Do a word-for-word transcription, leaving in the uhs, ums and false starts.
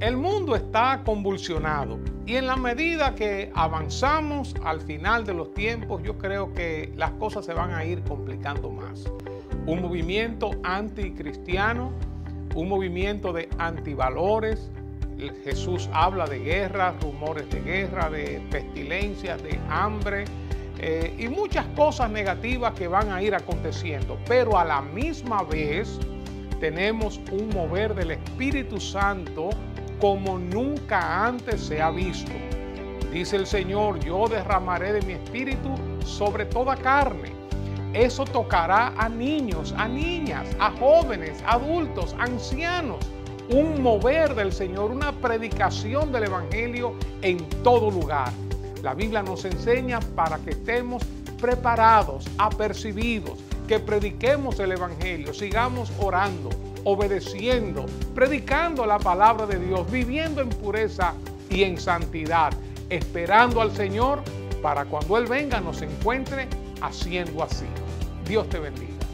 El mundo está convulsionado y en la medida que avanzamos al final de los tiempos, yo creo que las cosas se van a ir complicando más. Un movimiento anticristiano, un movimiento de antivalores. Jesús habla de guerra, rumores de guerra, de pestilencias, de hambre eh, y muchas cosas negativas que van a ir aconteciendo. Pero a la misma vez tenemos un mover del Espíritu Santo como nunca antes se ha visto. Dice el Señor, yo derramaré de mi espíritu sobre toda carne. Eso tocará a niños, a niñas, a jóvenes, adultos, ancianos. Un mover del Señor, una predicación del Evangelio en todo lugar. La Biblia nos enseña para que estemos preparados, apercibidos, que prediquemos el Evangelio, sigamos orando, obedeciendo, predicando la palabra de Dios, viviendo en pureza y en santidad, esperando al Señor para cuando Él venga nos encuentre haciendo así. Dios te bendiga.